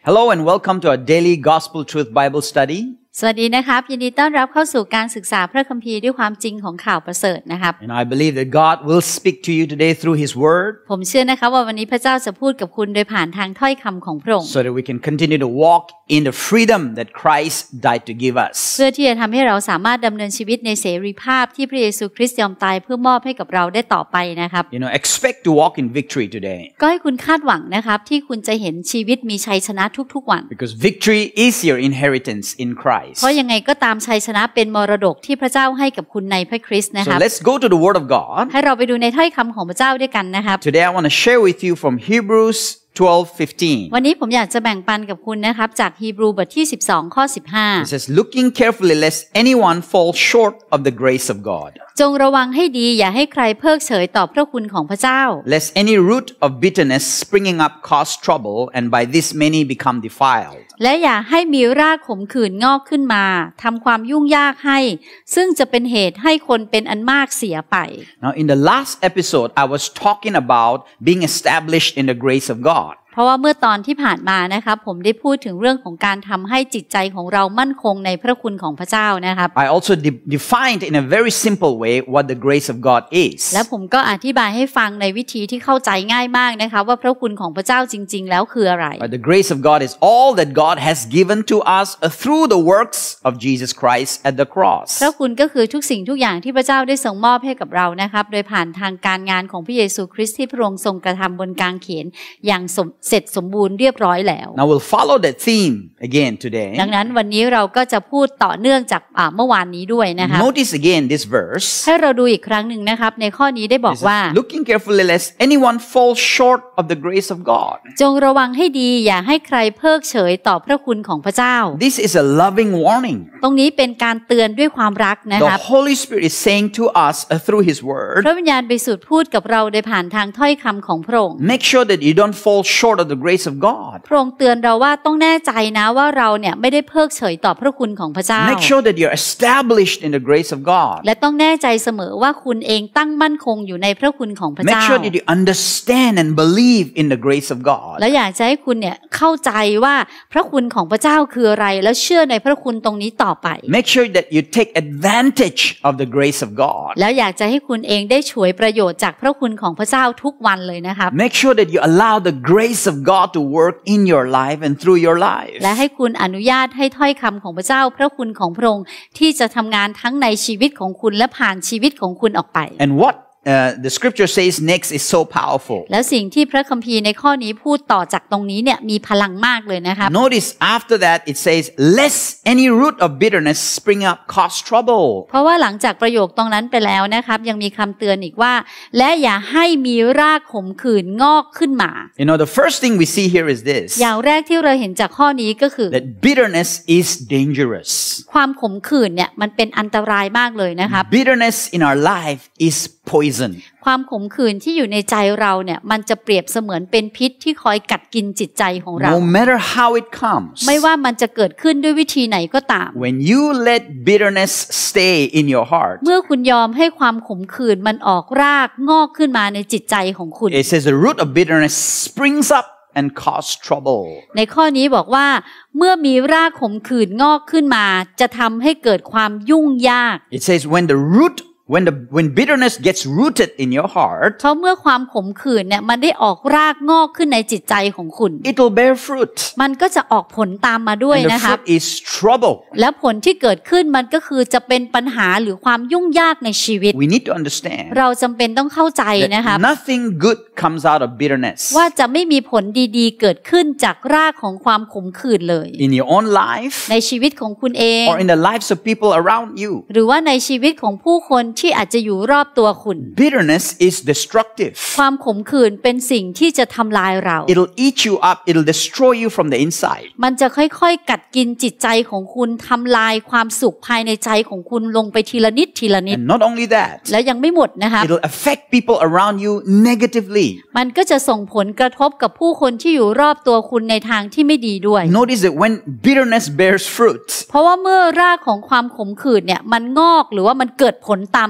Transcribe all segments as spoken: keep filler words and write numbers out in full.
Hello and welcome to our daily Gospel Truth Bible Study. สวัสดีนะครับยินดีต้อนรับเข้าสู่การศึกษาพระคัมภีร์ด้วยความจริงของข่าวประเสริฐนะครับ And I believe that God will speak to you today through His Word. ผมเชื่อนะครับว่าวันนี้พระเจ้าจะพูดกับคุณโดยผ่านทางถ้อยคำของพระองค์ So that we can continue to walk in the freedom that Christ died to give us. เพื่อที่จะทำให้เราสามารถดำเนินชีวิตในเสรีภาพที่พระเยซูคริสต์ยอมตายเพื่อมอบให้กับเราได้ต่อไปนะครับ You know, expect to walk in victory today. ก็ให้คุณคาดหวังนะครับที่คุณจะเห็นชีวิตมีชัยชนะทุกๆวัน Because victory is your inheritance in Christ. เพราะยังไงก็ตามชัยชนะเป็นมรดกที่พระเจ้าให้กับคุณในพระคริสต์นะครับ So let's go to the Word of God. ให้เราไปดูในถ้อยคำของพระเจ้าด้วยกันนะครับ Today I want to share with you from Hebrews twelve fifteen. วันนี้ผมอยากจะแบ่งปันกับคุณนะครับจากฮีบรูบทที่สิบสองข้อสิบห้า It says, looking carefully lest anyone fall short of the grace of God. จงระวังให้ดีอย่าให้ใครเพิกเฉยต่อพระคุณของพระเจ้า Lest any root of bitterness springing up cause trouble, and by this many become defiled. และอย่าให้มีรากขมขื่นงอกขึ้นมาทำความยุ่งยากให้ซึ่งจะเป็นเหตุให้คนเป็นอันมากเสียไป Now, in the last episode, I was talking about being established in the grace of God. เพราะว่าเมื่อตอนที่ผ่านมานะครับผมได้พูดถึงเรื่องของการทำให้จิตใจของเรามั่นคงในพระคุณของพระเจ้านะครับ I also de- defined in a very simple way what the grace of God is. และผมก็อธิบายให้ฟังในวิธีที่เข้าใจง่ายมากนะครับว่าพระคุณของพระเจ้าจริงๆแล้วคืออะไร But the grace of God is all that God has given to us through the works of Jesus Christ at the cross. พระคุณก็คือทุกสิ่งทุกอย่างที่พระเจ้าได้ทรงมอบให้กับเรานะครับโดยผ่านทางการงานของพระเยซูคริสต์ที่พระองค์ทรงกระทำบนกางเขนอย่างสมเสร็จสมบูรณ์เรียบร้อยแล้ว Now we'll follow that theme again today. ดังนั้นวันนี้เราก็จะพูดต่อเนื่องจากเมื่อวานนี้ด้วยนะคะ Notice again this verse. ให้เราดูอีกครั้งหนึ่งนะครับในข้อนี้ได้บอกว่า Looking carefully lest anyone fall short of the grace of God. จงระวังให้ดีอย่าให้ใครเพิกเฉยต่อพระคุณของพระเจ้า This is a loving warning. ตรงนี้เป็นการเตือนด้วยความรักนะครับ The Holy Spirit is saying to us uh, through His Word. พระวิญญาณบริสุทธิ์พูดกับเราโดยผ่านทางถ้อยคำของพระองค์ Make sure that you don't fall short of the grace of God. พระองค์เตือนเราว่าต้องแน่ใจนะว่าเราเนี่ยไม่ได้เพิกเฉยต่อพระคุณของพระเจ้า Make sure that you're established in the grace of God. และต้องแน่ใจเสมอว่าคุณเองตั้งมั่นคงอยู่ในพระคุณของพระ Make เจ้า sure that you understand and believe in the grace of God. และอยากจะให้คุณเนี่ยเข้าใจว่าพระคุณของพระเจ้าคืออะไรแล้วเชื่อในพระคุณตรงนี้ต่อไป Make sure that you take advantage of the grace of God. แล้วอยากจะให้คุณเองได้ฉวยประโยชน์จากพระคุณของพระเจ้าทุกวันเลยนะครับ Make sure that you allow the grace of God to work in your life and through your life. และให้คุณอนุญาตให้ถ้อยคำของพระเจ้าพระคุณของพระองค์ที่จะทำงานทั้งในชีวิตของคุณและผ่านชีวิตของคุณออกไป And what uh, the scripture says next is so powerful. แล้วสิ่งที่พระคัมภีร์ในข้อนี้พูดต่อจากตรงนี้เนี่ยมีพลังมากเลยนะครับ Notice after that it says, lest any root of bitterness spring up cause trouble. เพราะว่าหลังจากประโยคตรงนั้นไปแล้วนะครับยังมีคำเตือนอีกว่าและอย่าให้มีรากขมขื่นงอกขึ้นมา You know, the first thing we see here is this. อย่างแรกที่เราเห็นจากข้อนี้ก็คือ That bitterness is dangerous. ความขมขื่นเนี่ยมันเป็นอันตรายมากเลยนะครับ Bitterness in our life is poison. ความขมขื่นที่อยู่ในใจเราเนี่ยมันจะเปรียบเสมือนเป็นพิษที่คอยกัดกินจิตใจของเรา No matter how it comes. ไม่ว่ามันจะเกิดขึ้นด้วยวิธีไหนก็ตาม When you let bitterness stay in your heart. เมื่อคุณยอมให้ความขมขื่นมันออกรากงอกขึ้นมาในจิตใจของคุณ It says the root of bitterness springs up and cause trouble. ในข้อนี้บอกว่าเมื่อมีรากขมขื่นงอกขึ้นมาจะทำให้เกิดความยุ่งยาก It says when the root when the when bitterness gets rooted in your heart, เพราะเมื่อความขมขื่นเนี่ยมันได้ออกรากงอกขึ้นในจิตใจของคุณ it will bear fruit. มันก็จะออกผลตามมาด้วย And the นะครับ fruit is trouble. และผลที่เกิดขึ้นมันก็คือจะเป็นปัญหาหรือความยุ่งยากในชีวิต We need to understand เราจำเป็นต้องเข้าใจนะครับ that nothing good comes out of bitterness. ว่าจะไม่มีผลดีๆเกิดขึ้นจากรากของความขมขื่นเลย In your own life ในชีวิตของคุณเอง or in the lives of people around you. หรือว่าในชีวิตของผู้คนที่อาจจะอยู่รอบตัวคุณ Bitterness is destructive. ความขมขื่นเป็นสิ่งที่จะทำลายเรา It'll eat you up. It'll destroy you from the inside. มันจะค่อยๆกัดกินจิตใจของคุณทำลายความสุขภายในใจของคุณลงไปทีละนิดทีละนิด And not only that, และยังไม่หมดนะคะ it'll affect people around you negatively. มันก็จะส่งผลกระทบกับผู้คนที่อยู่รอบตัวคุณในทางที่ไม่ดีด้วย Notice that when bitterness bears fruit, เพราะว่าเมื่อรากของความขมขื่นเนี่ยมันงอกหรือว่ามันเกิดผลตาม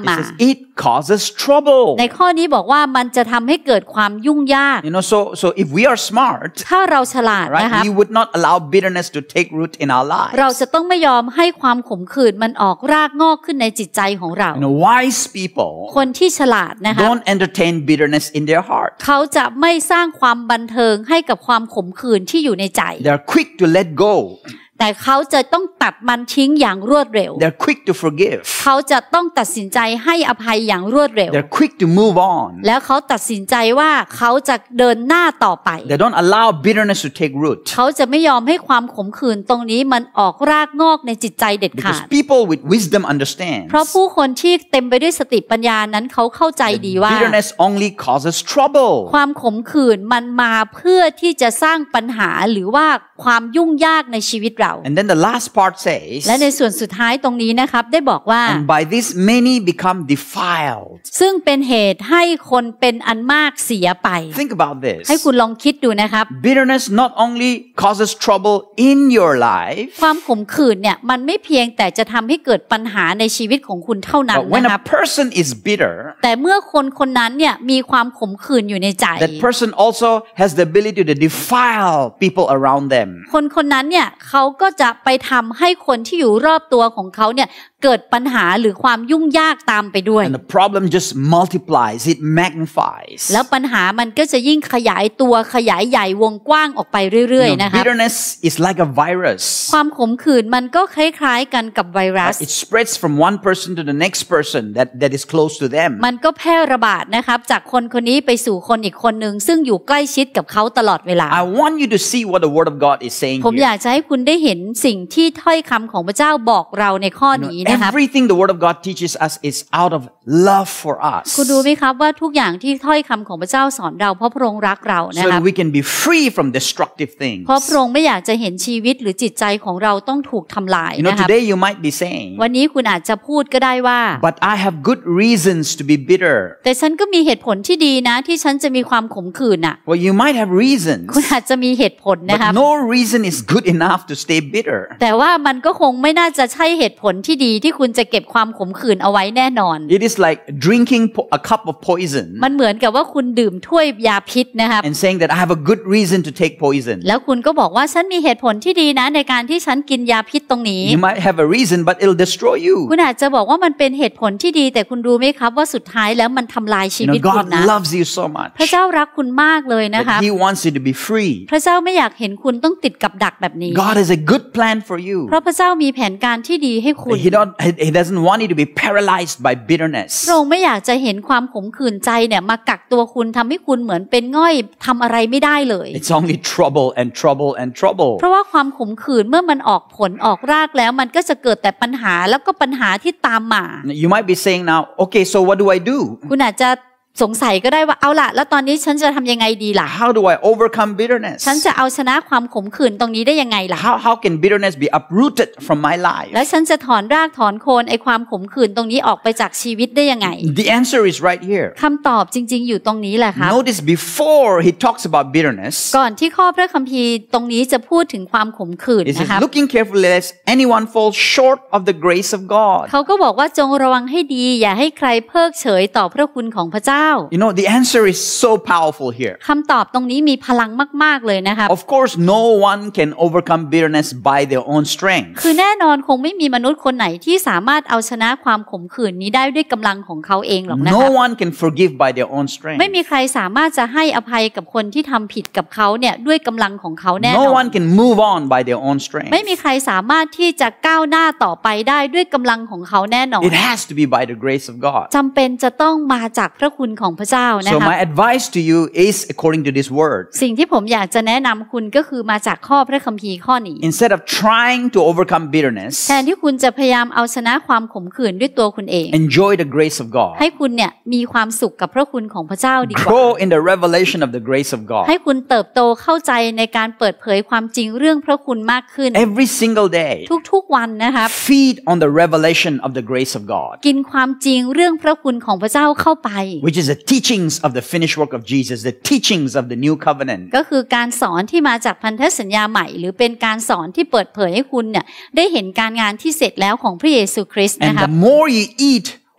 มา It says it causes trouble. ในข้อนี้บอกว่ามันจะทำให้เกิดความยุ่งยาก You know, so so if we are smart, ถ้าเราฉลาดนะ right, คะ we would not allow bitterness to take root in our lives. เราจะต้องไม่ยอมให้ความขมขื่นมันออกรากงอกขึ้นในจิตใจของเรา You know, wise people คนที่ฉลาดนะคะ don't entertain bitterness in their heart. เขาจะไม่สร้างความบันเทิงให้กับความขมขื่นที่อยู่ในใจ They're quick to let go. แต่เขาจะต้องตัดมันทิ้งอย่างรวดเร็ว They're quick to forgive. เขาจะต้องตัดสินใจให้อภัยอย่างรวดเร็ว They're quick to move on. แล้วเขาตัดสินใจว่าเขาจะเดินหน้าต่อไป They don't allow bitterness to take root. เขาจะไม่ยอมให้ความขมขื่นตรงนี้มันออกรากงอกในจิตใจเด็ดขา Because ด people with wisdom understand เพราะผู้คนที่เต็มไปด้วยสติปัญญานั้นเขาเข้าใจดีว่า bitterness only causes trouble. ความขมขื่นมันมาเพื่อที่จะสร้างปัญหาหรือว่าความยุ่งยากในชีวิตเรา And then the last part says, และในส่วนสุดท้ายตรงนี้นะครับได้บอกว่า and by this many become defiled. ซึ่งเป็นเหตุให้คนเป็นอันมากเสียไป Think about this. ให้คุณลองคิดดูนะครับ Bitterness not only causes trouble in your life, ความขมขื่นเนี่ยมันไม่เพียงแต่จะทำให้เกิดปัญหาในชีวิตของคุณเท่านั้น but when นะครั a บ person is bitter, แต่เมื่อคนคนนั้นเนี่ยมีความขมขื่นอยู่ในใจ that person also has the ability to defile people around them. คนคนนั้นเนี่ยเขาก็จะไปทำให้คนที่อยู่รอบตัวของเขาเนี่ยเกิดปัญหาหรือความยุ่งยากตามไปด้วย And the problem just multiplies, it magnifies. แล้วปัญหามันก็จะยิ่งขยายตัวขยายใหญ่วงกว้างออกไปเรื่อย You ๆ know, นะคะ bitterness is like a virus. ความขมขื่นมันก็คล้ายๆกันกับไวรัส It spreads from one person to the next person that, that is close to them. มันก็แพร่ระบาดนะครับจากคนคนนี้ไปสู่คนอีกคนหนึ่งซึ่งอยู่ใกล้ชิดกับเขาตลอดเวลา I want you to see what the Word of God is saying ผมอยา here. กจะให้คุณได้เห็นสิ่งที่ถ้อยคำของพระเจ้าบอกเราในข้อ You นี้ know, นะครับ everything the Word of God teaches us is out of love for us. คุณดูไหมครับว่าทุกอย่างที่ถ้อยคำของพระเจ้าสอนเราเพราะพระองค์รักเรานะ So ครับ that we can be free from destructive things. เพราะพระองค์ไม่อยากจะเห็นชีวิตหรือจิตใจของเราต้องถูกทำลาย You know, นะครับ today you might be saying, วันนี้คุณอาจจะพูดก็ได้ว่า but I have good reasons to be bitter. แต่ฉันก็มีเหตุผลที่ดีนะที่ฉันจะมีความขมขื่นน่ะ Well, you might have reasons, คุณอาจจะมีเหตุผลนะครับ but no reason is good enough to stay bitter. แต่ว่ามันก็คงไม่น่าจะใช่เหตุผลที่ดีที่คุณจะเก็บความขมขื่นเอาไว้แน่นอน It is like drinking po- a cup of poison มันเหมือนกับว่าคุณดื่มถ้วยยาพิษนะครับ and saying that I have a good reason to take poison. แล้วคุณก็บอกว่าฉันมีเหตุผลที่ดีนะในการที่ฉันกินยาพิษตรงนี้ You might have a reason, but it'll destroy you. คุณอาจจะบอกว่ามันเป็นเหตุผลที่ดีแต่คุณรู้ไหมครับว่าสุดท้ายแล้วมันทำลายชี You วิต know, คุณ God นะ loves you so much พระเจ้ารักคุณมากเลยนะคะ that He wants you to be free. พระเจ้าไม่อยากเห็นคุณต้องติดกับดักแบบนี้ God has a good plan for you. เพราะพระเจ้ามีแผนการที่ดีให้คุณ He don't. He doesn't want you to be paralyzed by bitterness. พระองค์ไม่อยากจะเห็นความขมขื่นใจเนี่ยมากักตัวคุณทำให้คุณเหมือนเป็นง่อยทำอะไรไม่ได้เลย It's only trouble and trouble and trouble. เพราะว่าความขมขื่นเมื่อมันออกผลออกรากแล้วมันก็จะเกิดแต่ปัญหาแล้วก็ปัญหาที่ตามมา You might be saying now, okay, so what do I do? คุณอาจจะสงสัยก็ได้ว่าเอาล่ะแล้วตอนนี้ฉันจะทำยังไงดีล่ะ How do I overcome bitterness? ฉันจะเอาชนะความขมขื่นตรงนี้ได้ยังไงล่ะ How how can bitterness be uprooted from my life? แล้วฉันจะถอนรากถอนโคนไอ้ความขมขื่นตรงนี้ออกไปจากชีวิตได้ยังไง The answer is right here. คำตอบจริงๆอยู่ตรงนี้แหละครับ Notice before he talks about bitterness, ก่อนที่ข้อพระคัมภีร์ตรงนี้จะพูดถึงความขมขื่น he นะ says, ครับ looking carefully lest anyone fall short of the grace of God. เขาก็บอกว่าจงระวังให้ดีอย่าให้ใครเพิกเฉยต่อพระคุณของพระเจ้า You know, the answer is so powerful here. คำตอบตรงนี้มีพลังมากๆเลยนะครับ Of course, no one can overcome bitterness by their own strength. คือแน่นอนคงไม่มีมนุษย์คนไหนที่สามารถเอาชนะความขมขื่นนี้ได้ด้วยกำลังของเขาเองหรอกนะค No รับ one can forgive by their own strength. ไม่มีใครสามารถจะให้อภัยกับคนที่ทำผิดกับเขาเนี่ยด้วยกำลังของเขาแน่น No อน one can move on by their own strength. ไม่มีใครสามารถที่จะก้าวหน้าต่อไปได้ด้วยกำลังของเขาแน่นอน It has to be by the grace of God. จำเป็นจะต้องมาจากพระคุณของพระเจ้านะ So ครับ my advice to you is according to this word. สิ่งที่ผมอยากจะแนะนำคุณก็คือมาจากข้อพระคัมภีร์ข้อนี้ Instead of trying to overcome bitterness, แทนที่คุณจะพยายามเอาชนะความขมขื่นด้วยตัวคุณเอง enjoy the grace of God. ให้คุณเนี่ยมีความสุขกับพระคุณของพระเจ้าดีกว่า Grow in the revelation of the grace of God. ให้คุณเติบโตเข้าใจในการเปิดเผยความจริงเรื่องพระคุณมากขึ้น Every single day, ทุกๆวันนะครับ feed on the revelation of the grace of God, กินความจริงเรื่องพระคุณของพระเจ้าเข้าไป which is the teachings of the finished work of Jesus, the teachings of the new covenant. ก็คือการสอนที่มาจากพันธสัญญาใหม่หรือเป็นการสอนที่เปิดเผยให้คุณเนี่ยได้เห็นการงานที่เสร็จแล้วของพระเยซูคริสต์นะ And ครับ the more you eat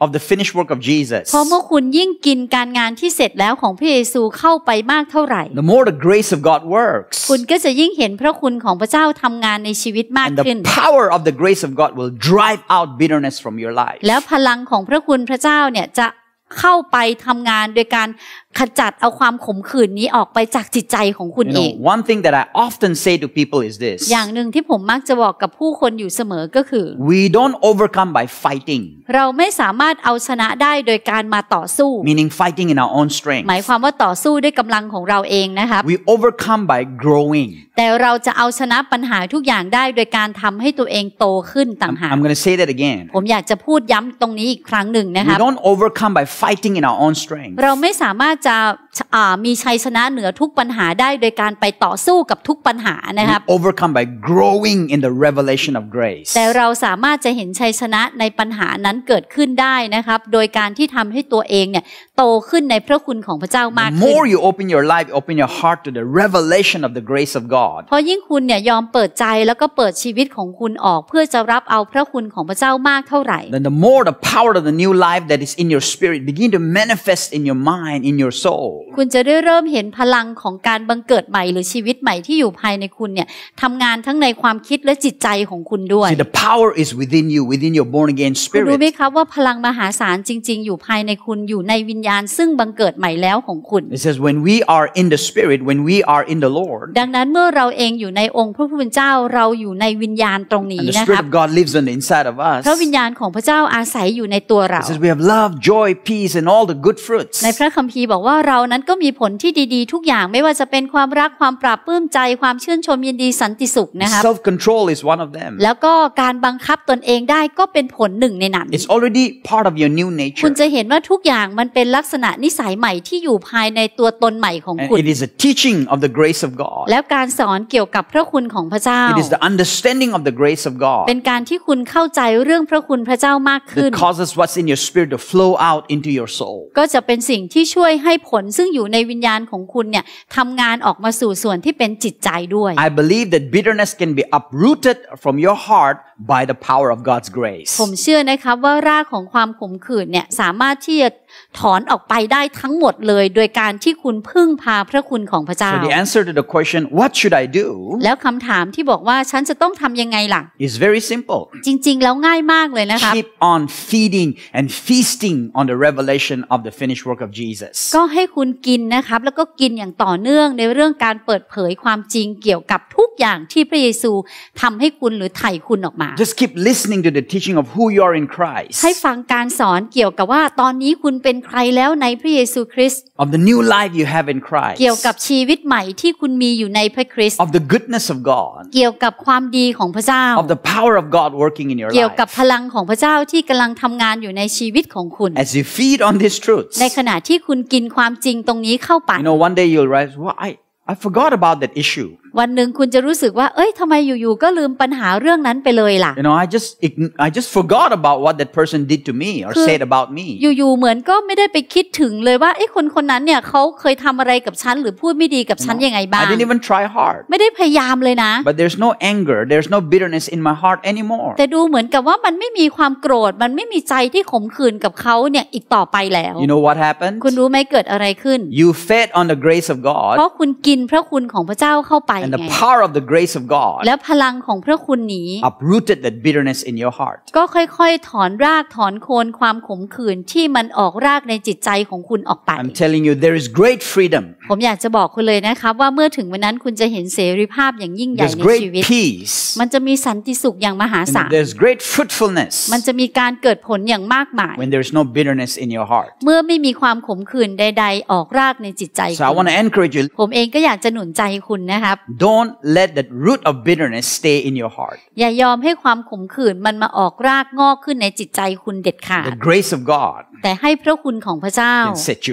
of the finished work of Jesus, เพราะเมื่อคุณยิ่งกินการงานที่เสร็จแล้วของพระเยซูเข้าไปมากเท่าไหร่ the more the grace of God works, คุณก็จะยิ่งเห็นพระคุณของพระเจ้าทำงานในชีวิตมาก and ขึ้น the power of the grace of God will drive out bitterness from your life. แล้วพลังของพระคุณพระเจ้าเนี่ยจะเข้าไปทำงานโดยการขจัดเอาความขมขื่นนี้ออกไปจากจิตใจของคุณ You เอ know, ง one thing that I often say to people is this: อย่างหนึ่งที่ผมมักจะบอกกับผู้คนอยู่เสมอก็คือ we don't overcome by fighting, เราไม่สามารถเอาชนะได้โดยการมาต่อสู้ meaning fighting in our own strength. หมายความว่าต่อสู้ด้วยกำลังของเราเองนะครับ We overcome by growing. แต่เราจะเอาชนะปัญหาทุกอย่างได้โดยการทำให้ตัวเองโตขึ้นต่างหาก I'm going to say that again. ผมอยากจะพูดย้ำตรงนี้อีกครั้งหนึ่งนะค We รับ don't overcome by fighting in our own strength. เราไม่สามารถจะอ่ามีชัยชนะเหนือทุกปัญหาได้โดยการไปต่อสู้กับทุกปัญหานะครับ We overcome by growing in the revelation of grace. แต่เราสามารถจะเห็นชัยชนะในปัญหานั้นเกิดขึ้นได้นะครับโดยการที่ทำให้ตัวเองเนี่ยโตขึ้นในพระคุณของพระเจ้ามาก The ขึ้น more you open your life, open your heart to the revelation of the grace of God, เพราะยิ่งคุณเนี่ยยอมเปิดใจแล้วก็เปิดชีวิตของคุณออกเพื่อจะรับเอาพระคุณของพระเจ้ามากเท่าไหร่ then the more the power of the new life that is in your spirit begin to manifest in your mind, in your soul. คุณจะได้เริ่มเห็นพลังของการบังเกิดใหม่หรือชีวิตใหม่ที่อยู่ภายในคุณเนี่ยทำงานทั้งในความคิดและจิตใจของคุณด้วย See, the power is within you, within your born again คุณรู้ไหม spirit. ครับว่าพลังมหาศาลจริงๆอยู่ภายในคุณอยู่ในวิญญาณซึ่งบังเกิดใหม่แล้วของคุณ It says, when we are in the spirit, when we are in the Lord, ดังนั้นเมื่อเราเองอยู่ในองค์พระผู้เป็นเจ้าเราอยู่ในวิญญาณตรงนี้ and the นะค spirit รับ of God lives on the inside of us, พระวิญญาณของพระเจ้าอาศัยอยู่ในตัวเรา it says we have love, joy, peace, and all the good fruits. ในพระคัมภีร์บอกว่าเรานั้นก็มีผลที่ดีๆทุกอย่างไม่ว่าจะเป็นความรักความปราบปลื้มใจความชื่นชมยินดีสันติสุขนะครับ Self-control is one of them. แล้วก็การบังคับตนเองได้ก็เป็นผลหนึ่งในนั้น It's already part of your new คุณ nature. จะเห็นว่าทุกอย่างมันเป็นลักษณะนิสัยใหม่ที่อยู่ภายในตัวตนใหม่ของ And คุณ it is a teaching of the grace of God. แล้วการสอนเกี่ยวกับพระคุณของพระเจ้า It is the understanding of the grace of God เป็นการที่คุณเข้าใจเรื่องพระคุณพระเจ้ามากขึ้น that causes what's in your spirit to flow out into your soul. ก็จะเป็นสิ่งที่ช่วยให้ผลซึ่งอยู่ในวิญญาณของคุณเนี่ยทำงานออกมาสู่ส่วนที่เป็นจิตใจด้วย I believe that bitterness can be uprooted from your heart by the power of God's grace. ผมเชื่อนะครับว่ารากของความขมขื่นเนี่ยสามารถที่จะถอนออกไปได้ทั้งหมดเลยโดยการที่คุณพึ่งพาพระคุณของพระเจ้า So the answer to the question, what should I do, แล้วคำถามที่บอกว่าฉันจะต้องทำยังไงล่ะ is very simple. จริงๆแล้วง่ายมากเลยนะครับ Keep on feeding and feasting on the revelation of the finished work of Jesus. ก็ให้คุณกินนะครับแล้วก็กินอย่างต่อเนื่องในเรื่องการเปิดเผยความจริงเกี่ยวกับทุกอย่างที่พระเยซูทำให้คุณหรือไถ่คุณออกมา Just keep listening to the teaching of who you are in Christ, ให้ฟังการสอนเกี่ยวกับว่าตอนนี้คุณเป็นใครแล้วในพระเยซูคริสต์ of the new life you have in Christ, เกี่ยวกับชีวิตใหม่ที่คุณมีอยู่ในพระคริสต์ of the goodness of God, เกี่ยวกับความดีของพระเจ้า of the power of God working in your เกี่ยวกับ life. พลังของพระเจ้าที่กำลังทำงานอยู่ในชีวิตของคุณ As you feed on these truths, ในขณะที่คุณกินความจริงตรงนี้เข้าไป you know, one day you'll realize, well, I, I forgot about that issue. วันหนึ่งคุณจะรู้สึกว่าเอ้ยทำไมอยู่ๆก็ลืมปัญหาเรื่องนั้นไปเลยล่ะ You know, I just I just forgot about what that person did to me or คือ said about me. อยู่ๆเหมือนก็ไม่ได้ไปคิดถึงเลยว่าไอ้คนคนนั้นเนี่ยเขาเคยทำอะไรกับฉันหรือพูดไม่ดีกับฉันยังไงบ้าง I didn't even try hard. ไม่ได้พยายามเลยนะ But there's no anger, there's no bitterness in my heart anymore. แต่ดูเหมือนกับว่ามันไม่มีความโกรธมันไม่มีใจที่ขมขื่นกับเขาเนี่ยอีกต่อไปแล้ว You know what happened? คุณรู้ไหมเกิดอะไรขึ้น You fed on the grace of เพ God, ราะคุณกินพระคุณของพระเจ้าเข้าไป and ไง the power of the grace of God แล้วพลังของพระคุณนี้ uprooted that bitterness in your heart. ก็ค่อยๆถอนรากถอนโคนความขมขื่นที่มันออกรากในจิตใจของคุณออกไป I'm telling you, there is great freedom. ผมอยากจะบอกคุณเลยนะครับว่าเมื่อถึงวันนั้นคุณจะเห็นเสรีภาพอย่างยิ่งใหญ่ There's ในชีวิต great peace. มันจะมีสันติสุขอย่างมหาศาล And there's great fruitfulness มันจะมีการเกิดผลอย่างมากมาย when there's no bitterness in your heart. เมื่อไม่มีความขมขื่นใดๆออกรากในจิตใจ So I want to encourage you, ผมเองก็อยากจะหนุนใจคุณนะครับ don't let that root of bitterness stay in your heart. อย่ายอมให้ความขมขื่นมันมาออกรากงอกขึ้นในจิตใจคุณเด็ดขาด The grace of God แต่ให้พระคุณของพระเจ้า can set you free.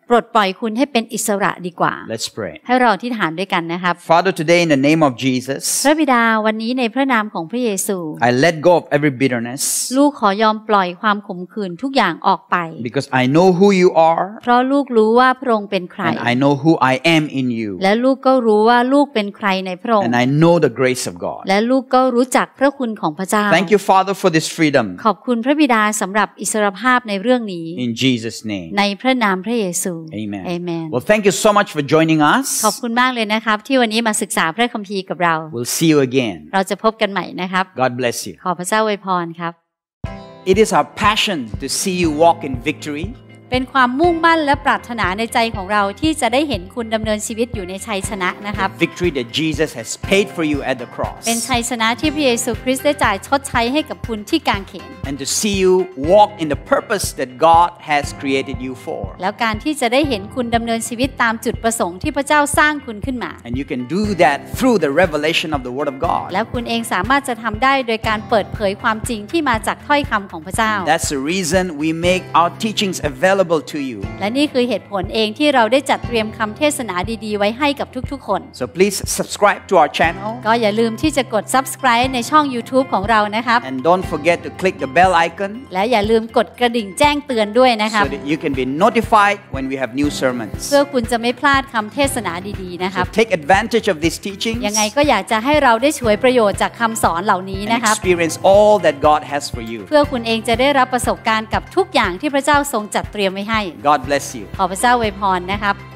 ปลดปล่อยคุณให้เป็นอิสระดีกว่า Let's pray. ให้เราอธิษฐานด้วยกันนะครับ Father, today in the name of Jesus, พระบิดาวันนี้ในพระนามของพระเยซู I let go of every bitterness ลูกขอยอมปล่อยความขมขื่นทุกอย่างออกไป because I know who you are เพราะลูกรู้ว่าพระองค์เป็นใคร and I know who I am in you และลูกก็รู้ว่าลูกเป็นใครในพระองค์ and I know the grace of God. และลูกก็รู้จักพระคุณของพระเจ้า Thank you, Father, for this freedom ขอบคุณพระบิดาสำหรับอิสรภาพในเรื่องนี้ in Jesus' name. ในพระนามพระเยซู Amen. Amen. Well, thank you so much for joining ขอบ us. คุณมากเลยนะครับที่วันนี้มาศึกษาพระคัมภีร์กับเรา We'll see you again. เราจะพบกันใหม่นะครับ God bless you. ขอพระเจ้าอวยพรครับ It is our passion to see you walk in victory. เป็นความมุ่งมั่นและปรารถนาในใจของเราที่จะได้เห็นคุณดำเนินชีวิตอยู่ในชัยชนะนะครับ Victory that Jesus has paid for you at the cross. เป็นชัยชนะที่พระเยซูคริสต์ได้จ่ายชดใช้ให้กับคุณที่กางเขน And to see you walk in the purpose that God has created you for. แล้วการที่จะได้เห็นคุณดำเนินชีวิตตามจุดประสงค์ที่พระเจ้าสร้างคุณขึ้นมา And you can do that through the revelation of the Word of God. แล้วคุณเองสามารถจะทำได้โดยการเปิดเผยความจริงที่มาจากถ้อยคำของพระเจ้า That's the reason we make our teachings available to you. และนี่คือเหตุผลเองที่เราได้จัดเตรียมคำเทศนาดีๆไว้ให้กับทุกๆคน So please subscribe to our channel. ก็อย่าลืมที่จะกด Subscribe ในช่อง YouTube ของเรานะครับ And don't forget to click the bell icon และอย่าลืมกดกระดิ่งแจ้งเตือนด้วยนะครับ so that you can be notified when we have new sermons. เพื่อคุณจะไม่พลาดคำเทศนาดีๆนะครับ So take advantage of these teachings ยังไงก็อยากจะให้เราได้ฉวยประโยชน์จากคำสอนเหล่านี้ and นะครับ experience all that God has for you. เพื่อคุณเองจะได้รับประสบการณ์กับทุกอย่างที่พระเจ้าทรงจัดเตรียมไว้ให้ God bless you. ขอพระเจ้าอวยพรนะครับ